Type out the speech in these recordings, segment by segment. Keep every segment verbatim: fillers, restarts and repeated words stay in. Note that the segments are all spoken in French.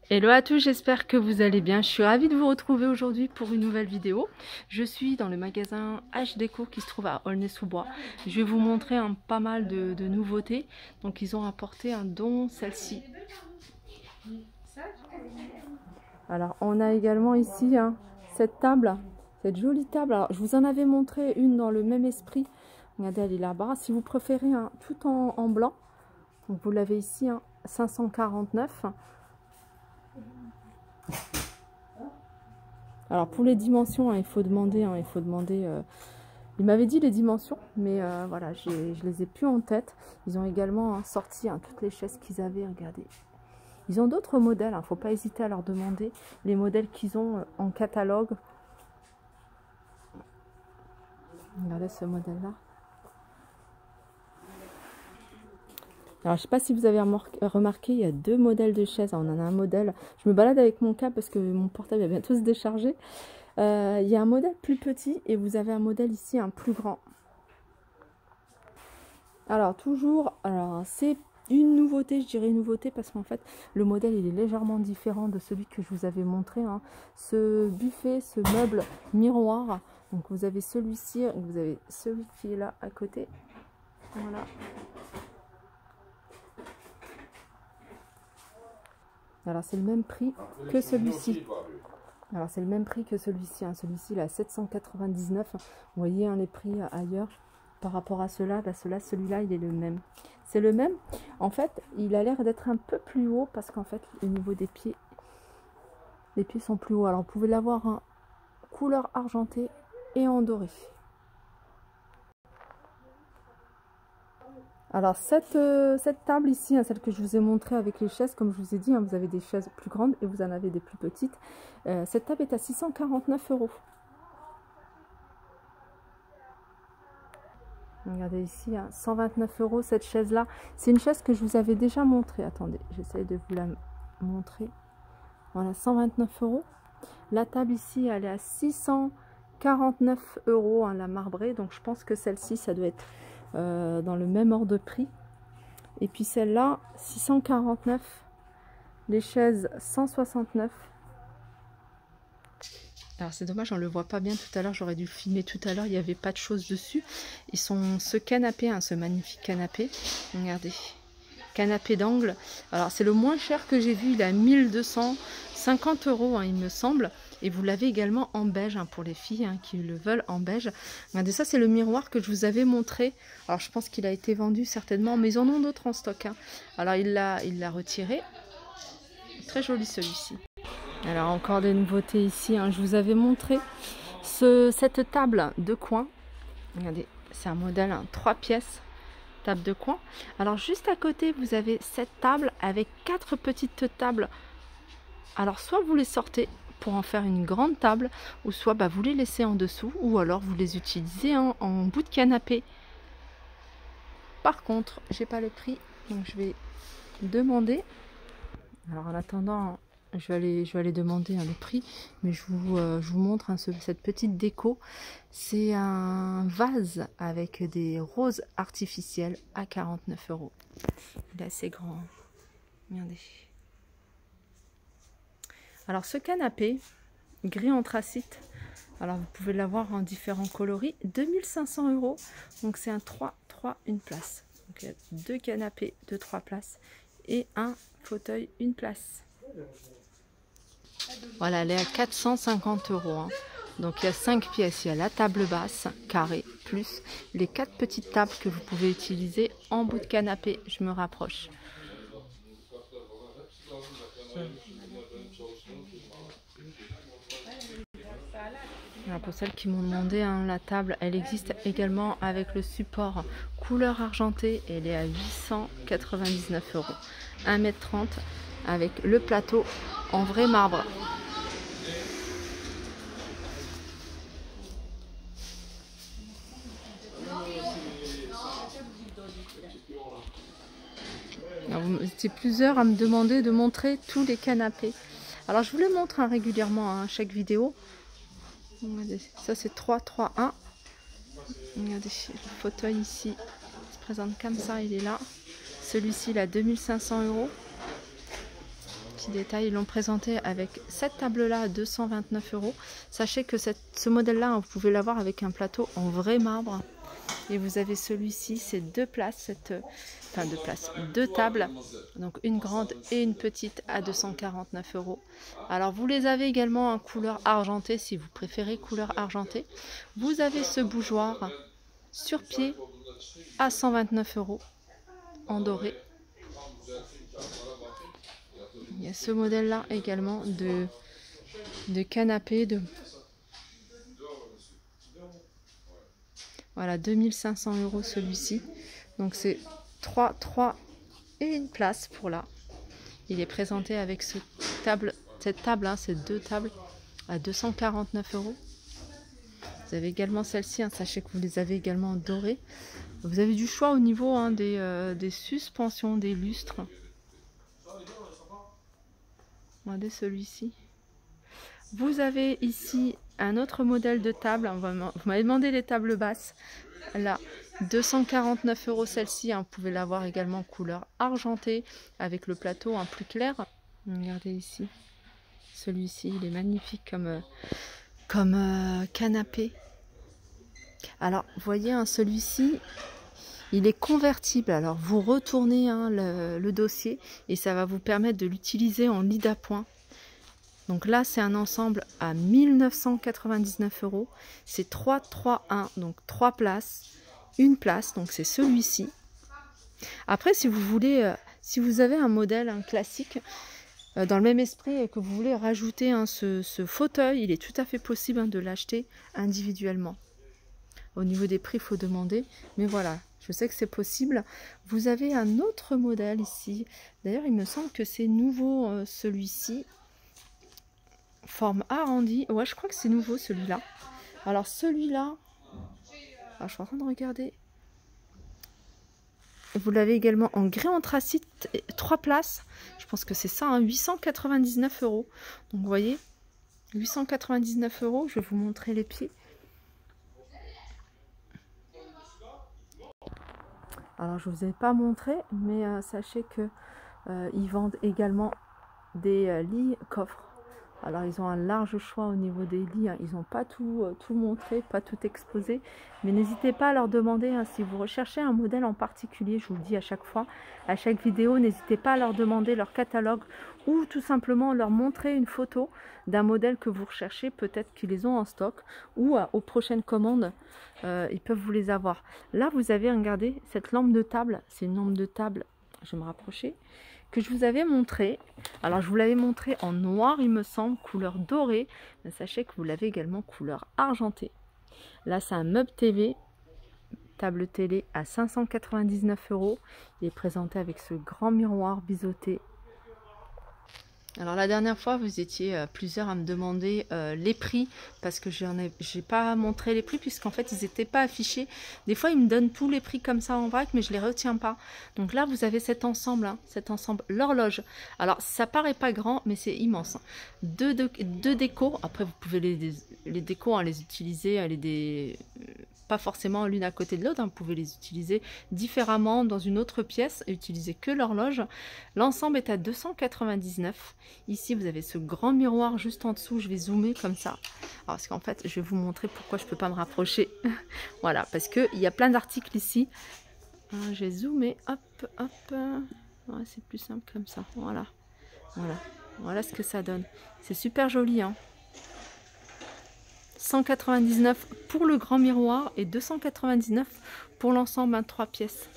Hello à tous, j'espère que vous allez bien. Je suis ravie de vous retrouver aujourd'hui pour une nouvelle vidéo. Je suis dans le magasin H Déco qui se trouve à Aulnay-sous-Bois. Je vais vous montrer un, pas mal de, de nouveautés. Donc ils ont apporté un don, celle-ci. Alors on a également ici hein, cette table, cette jolie table. Alors je vous en avais montré une dans le même esprit. Regardez, elle est là-bas. Si vous préférez hein, tout en, en blanc, donc vous l'avez ici, hein, cinq cent quarante-neuf. Alors pour les dimensions, hein, il faut demander, hein, il faut demander. Euh, il m'avait dit les dimensions, mais euh, voilà, je les ai plus en tête. Ils ont également hein, sorti hein, toutes les chaises qu'ils avaient. Regardez, ils ont d'autres modèles. Il hein, ne faut pas hésiter à leur demander les modèles qu'ils ont euh, en catalogue. Regardez ce modèle-là. Alors, je ne sais pas si vous avez remarqué, il y a deux modèles de chaises. On en a un modèle, je me balade avec mon câble parce que mon portable va bientôt se décharger. Euh, il y a un modèle plus petit et vous avez un modèle ici, un plus grand. Alors, toujours, alors c'est une nouveauté, je dirais une nouveauté parce qu'en fait, le modèle il est légèrement différent de celui que je vous avais montré. Hein. Ce buffet, ce meuble miroir, donc vous avez celui-ci, vous avez celui qui est là à côté. Voilà. Alors c'est le même prix que celui-ci. Alors c'est le même prix que celui-ci. Hein. Celui-ci il est à sept cent quatre-vingt-dix-neuf. Vous voyez hein, les prix ailleurs par rapport à cela. Bah, cela, celui-là il est le même. C'est le même. En fait, il a l'air d'être un peu plus haut parce qu'en fait au niveau des pieds, les pieds sont plus hauts. Alors vous pouvez l'avoir en couleur argentée et en doré. Alors cette, euh, cette table ici, hein, celle que je vous ai montrée avec les chaises, comme je vous ai dit, hein, vous avez des chaises plus grandes et vous en avez des plus petites. Euh, cette table est à six cent quarante-neuf euros. Regardez ici, hein, cent vingt-neuf euros cette chaise-là. C'est une chaise que je vous avais déjà montrée. Attendez, j'essaie de vous la montrer. Voilà, cent vingt-neuf euros. La table ici, elle est à six cent quarante-neuf euros, hein, la marbrée. Donc je pense que celle-ci, ça doit être... Euh, dans le même ordre de prix. Et puis celle-là six cent quarante-neuf, les chaises cent soixante-neuf. Alors c'est dommage, on le voit pas bien tout à l'heure, j'aurais dû filmer tout à l'heure, il n'y avait pas de choses dessus. Ils sont ce canapé, hein, ce magnifique canapé, regardez, canapé d'angle. Alors c'est le moins cher que j'ai vu, il est à mille deux cent cinquante euros, hein, il me semble. Et vous l'avez également en beige hein, pour les filles hein, qui le veulent en beige. Regardez, ça c'est le miroir que je vous avais montré. Alors je pense qu'il a été vendu certainement, mais ils en ont d'autres en stock. Hein. Alors il l'a il l'a retiré. Très joli celui-ci. Alors encore des nouveautés ici. Hein. Je vous avais montré ce, cette table de coin. Regardez, c'est un modèle hein, trois pièces. Table de coin. Alors juste à côté, vous avez cette table avec quatre petites tables. Alors soit vous les sortez pour en faire une grande table, ou soit bah, vous les laissez en dessous, ou alors vous les utilisez hein, en bout de canapé. Par contre, j'ai pas le prix, donc je vais demander. Alors en attendant, je vais aller, je vais aller demander hein, le prix, mais je vous, euh, je vous montre hein, ce, cette petite déco. C'est un vase avec des roses artificielles à quarante-neuf euros. Il est assez grand. Regardez. Alors ce canapé gris anthracite, alors vous pouvez l'avoir en différents coloris, deux mille cinq cents euros. Donc c'est un trois trois une place. Donc il y a deux canapés de trois places et un fauteuil une place. Voilà, elle est à quatre cent cinquante euros. Hein. Donc il y a cinq pièces, il y a la table basse carrée plus les quatre petites tables que vous pouvez utiliser en bout de canapé. Je me rapproche. Alors pour celles qui m'ont demandé, hein, la table, elle existe également avec le support couleur argentée et elle est à huit cent quatre-vingt-dix-neuf euros. un mètre trente avec le plateau en vrai marbre. Alors, vous étiez plusieurs à me demander de montrer tous les canapés. Alors je vous les montre hein, régulièrement à hein, chaque vidéo. Regardez, ça c'est trois trois un. Regardez, le fauteuil ici se présente comme ça, il est là. Celui-ci il a deux mille cinq cents euros. petit détail, ils l'ont présenté avec cette table-là à deux cent vingt-neuf euros. Sachez que cette, ce modèle-là, vous pouvez l'avoir avec un plateau en vrai marbre. Et vous avez celui-ci, c'est deux places, cette, enfin deux places, deux tables, donc une grande et une petite à deux cent quarante-neuf euros. Alors vous les avez également en couleur argentée, si vous préférez couleur argentée. Vous avez ce bougeoir sur pied à cent vingt-neuf euros en doré. Il y a ce modèle-là également de, de canapé de voilà, deux mille cinq cents euros celui-ci. Donc c'est trois, trois et une place pour là. Il est présenté avec ce table, cette table, hein, ces deux tables à deux cent quarante-neuf euros. Vous avez également celle-ci, hein, sachez que vous les avez également dorées. Vous avez du choix au niveau hein, des, euh, des suspensions, des lustres. Regardez celui-ci. Vous avez ici un autre modèle de table. Vous m'avez demandé les tables basses. Là, deux cent quarante-neuf euros celle-ci. Hein, vous pouvez l'avoir également en couleur argentée avec le plateau un plus clair. Regardez ici. Celui-ci, il est magnifique comme, comme euh, canapé. Alors, vous voyez, hein, celui-ci, il est convertible. Alors, vous retournez hein, le, le dossier et ça va vous permettre de l'utiliser en lit d'appoint. Donc là, c'est un ensemble à mille neuf cent quatre-vingt-dix-neuf euros. C'est trois trois un, donc trois places, une place. Donc c'est celui-ci. Après, si vous voulez, euh, si vous avez un modèle un classique euh, dans le même esprit et que vous voulez rajouter hein, ce, ce fauteuil, il est tout à fait possible hein, de l'acheter individuellement. Au niveau des prix, il faut demander. Mais voilà, je sais que c'est possible. Vous avez un autre modèle ici. D'ailleurs, il me semble que c'est nouveau euh, celui-ci. Forme arrondie. Ouais, je crois que c'est nouveau celui-là. Alors celui-là, je suis en train de regarder. Vous l'avez également en grès anthracite, trois places. Je pense que c'est ça, hein, huit cent quatre-vingt-dix-neuf euros. Donc vous voyez, huit cent quatre-vingt-dix-neuf euros. Je vais vous montrer les pieds. Alors je ne vous ai pas montré, mais euh, sachez que euh, ils vendent également des euh, lits coffres. Alors ils ont un large choix au niveau des lits, hein. Ils n'ont pas tout, euh, tout montré, pas tout exposé, mais n'hésitez pas à leur demander hein, si vous recherchez un modèle en particulier, je vous le dis à chaque fois, à chaque vidéo, n'hésitez pas à leur demander leur catalogue ou tout simplement leur montrer une photo d'un modèle que vous recherchez, peut-être qu'ils les ont en stock ou euh, aux prochaines commandes, euh, ils peuvent vous les avoir. Là vous avez, regardez, cette lampe de table, c'est une lampe de table, je vais me rapprocher, que je vous avais montré. Alors je vous l'avais montré en noir il me semble, couleur dorée, mais sachez que vous l'avez également couleur argentée. Là c'est un meuble T V, table télé à cinq cent quatre-vingt-dix-neuf euros. Il est présenté avec ce grand miroir biseauté. Alors la dernière fois vous étiez euh, plusieurs à me demander euh, les prix, parce que j'en ai j'ai pas montré les prix puisqu'en fait ils n'étaient pas affichés. Des fois ils me donnent tous les prix comme ça en vrac, mais je les retiens pas. Donc là vous avez cet ensemble, hein, cet ensemble, l'horloge. Alors ça paraît pas grand mais c'est immense. Hein. Deux, deux, deux décos, après vous pouvez les, les décos hein, les utiliser, les des... pas forcément l'une à côté de l'autre, hein. Vous pouvez les utiliser différemment dans une autre pièce et utiliser que l'horloge. L'ensemble est à deux cent quatre-vingt-dix-neuf. Ici vous avez ce grand miroir juste en dessous, je vais zoomer comme ça. Alors, parce qu'en fait je vais vous montrer pourquoi je peux pas me rapprocher. Voilà, parce que il y a plein d'articles ici. Alors, j'ai zoomé, hop, hop. Ouais, c'est plus simple comme ça, voilà. Voilà, voilà ce que ça donne. C'est super joli, hein. cent quatre-vingt-dix-neuf pour le grand miroir et deux cent quatre-vingt-dix-neuf pour l'ensemble à trois pièces.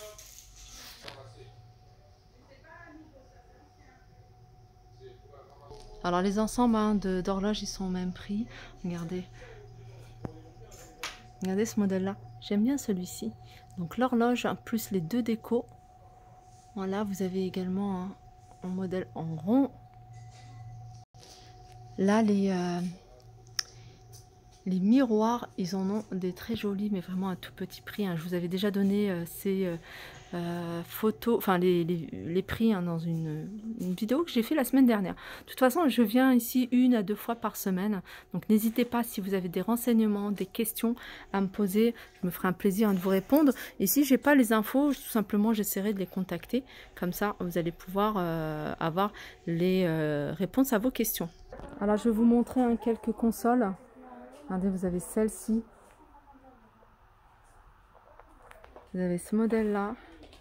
Alors les ensembles hein, d'horloges ils sont au même prix. Regardez. Regardez ce modèle là. J'aime bien celui-ci. Donc l'horloge plus les deux décos. Voilà, vous avez également un, un modèle en rond. Là les... Euh, Les miroirs, ils en ont des très jolis, mais vraiment à tout petit prix. Hein. Je vous avais déjà donné euh, ces euh, euh, photos, enfin les, les, les prix hein, dans une, une vidéo que j'ai fait la semaine dernière. De toute façon, je viens ici une à deux fois par semaine. Donc n'hésitez pas, si vous avez des renseignements, des questions à me poser, je me ferai un plaisir de vous répondre. Et si j'ai pas les infos, tout simplement, j'essaierai de les contacter. Comme ça, vous allez pouvoir euh, avoir les euh, réponses à vos questions. Alors, je vais vous montrer hein, quelques consoles. Regardez, vous avez celle-ci. Vous avez ce modèle-là.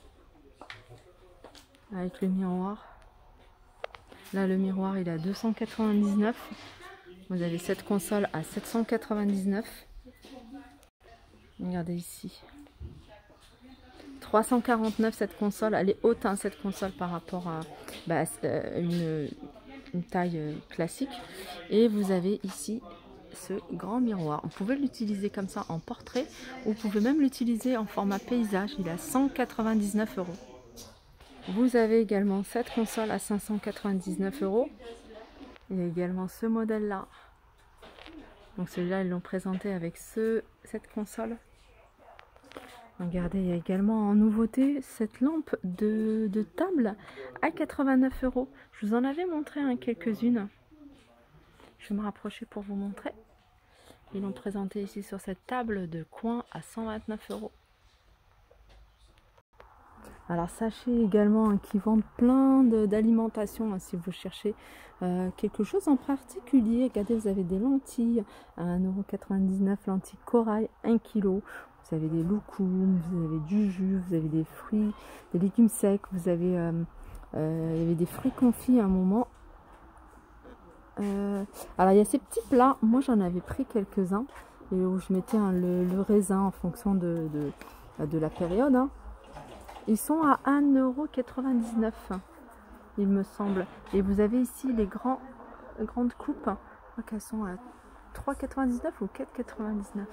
Avec le miroir. Là, le miroir, il est à deux cent quatre-vingt-dix-neuf. Vous avez cette console à sept cent quatre-vingt-dix-neuf. Regardez ici. trois cent quarante-neuf cette console. Elle est haute, hein, cette console, par rapport à bah, une, une taille classique. Et vous avez ici ce grand miroir. Vous pouvez l'utiliser comme ça en portrait ou vous pouvez même l'utiliser en format paysage. Il est à cent quatre-vingt-dix-neuf euros. Vous avez également cette console à cinq cent quatre-vingt-dix-neuf euros. Il y a également ce modèle là. Donc celui-là ils l'ont présenté avec ce, cette console. Regardez, il y a également en nouveauté cette lampe de, de table à quatre-vingt-neuf euros. Je vous en avais montré hein, quelques-unes. Je vais me rapprocher pour vous montrer. Ils l'ont présenté ici sur cette table de coin à cent vingt-neuf euros. Alors sachez également hein, qu'ils vendent plein d'alimentation hein, si vous cherchez euh, quelque chose en particulier. Regardez, vous avez des lentilles à un euro quatre-vingt-dix-neuf, lentilles corail un kilo. Vous avez des loukoums, vous avez du jus, vous avez des fruits, des légumes secs, vous avez, euh, euh, il y avait des fruits confits à un moment. Euh, alors il y a ces petits plats, moi j'en avais pris quelques-uns et où je mettais hein, le, le raisin en fonction de, de, de la période. Hein. Ils sont à un euro quatre-vingt-dix-neuf, il me semble. Et vous avez ici les grands, grandes coupes, je crois qu'elles sont à trois euros quatre-vingt-dix-neuf ou quatre euros quatre-vingt-dix-neuf.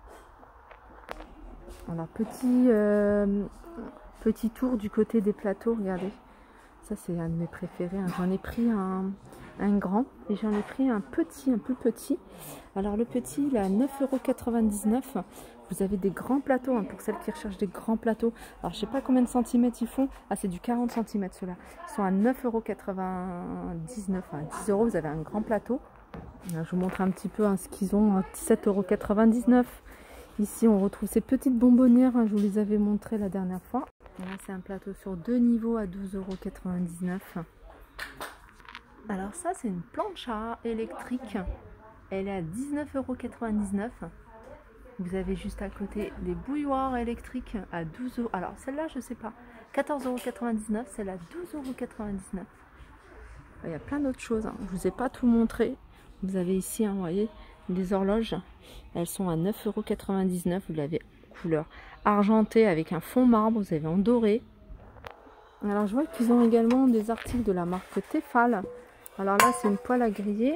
Alors petit, euh, petit tour du côté des plateaux, regardez. Ça c'est un de mes préférés, hein. J'en ai pris un, un grand et j'en ai pris un petit, un peu petit. Alors le petit il est à neuf euros quatre-vingt-dix-neuf. Vous avez des grands plateaux, hein, pour celles qui recherchent des grands plateaux. Alors je sais pas combien de centimètres ils font. Ah c'est du quarante centimètres ceux-là. Ils sont à neuf euros quatre-vingt-dix-neuf, à dix euros vous avez un grand plateau. Alors, je vous montre un petit peu hein, ce qu'ils ont, à dix-sept euros quatre-vingt-dix-neuf. Ici on retrouve ces petites bonbonnières, hein, je vous les avais montrées la dernière fois. Là c'est un plateau sur deux niveaux à douze euros quatre-vingt-dix-neuf. Alors ça c'est une plancha électrique, elle est à dix-neuf euros quatre-vingt-dix-neuf. Vous avez juste à côté des bouilloires électriques à douze euros. Alors celle-là je sais pas, quatorze euros quatre-vingt-dix-neuf, celle-là douze euros quatre-vingt-dix-neuf. Il y a plein d'autres choses, hein. Je vous ai pas tout montré. Vous avez ici, hein, vous voyez, les horloges, elles sont à neuf euros quatre-vingt-dix-neuf. Vous l'avez couleur argentée avec un fond marbre, vous avez en doré. Alors je vois qu'ils ont également des articles de la marque Tefal. Alors là c'est une poêle à griller.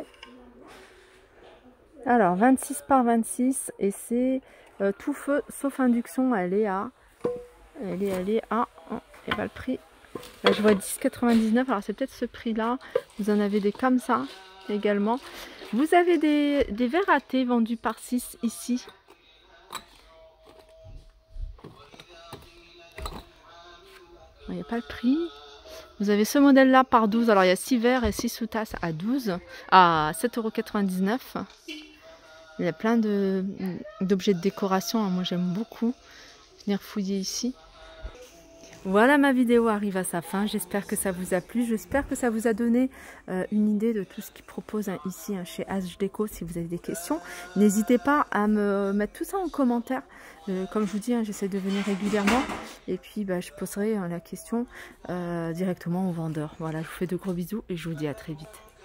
Alors vingt-six par vingt-six et c'est euh, tout feu sauf induction. Elle est à, elle est, elle est à, oh, et bah le prix. Là je vois dix euros quatre-vingt-dix-neuf. Alors c'est peut-être ce prix là. Vous en avez des comme ça également. Vous avez des, des verres à thé vendus par six ici. Il n'y a pas le prix. Vous avez ce modèle là par douze. Alors il y a six verres et six sous-tasses à douze, à sept euros quatre-vingt-dix-neuf. Il y a plein d'objets de, de décoration. Moi j'aime beaucoup venir fouiller ici. Voilà, ma vidéo arrive à sa fin. J'espère que ça vous a plu. J'espère que ça vous a donné euh, une idée de tout ce qu'ils proposent hein, ici hein, chez H Déco. Si vous avez des questions, n'hésitez pas à me mettre tout ça en commentaire. Euh, comme je vous dis, hein, j'essaie de venir régulièrement. Et puis, bah, je poserai hein, la question euh, directement au vendeur. Voilà, je vous fais de gros bisous et je vous dis à très vite.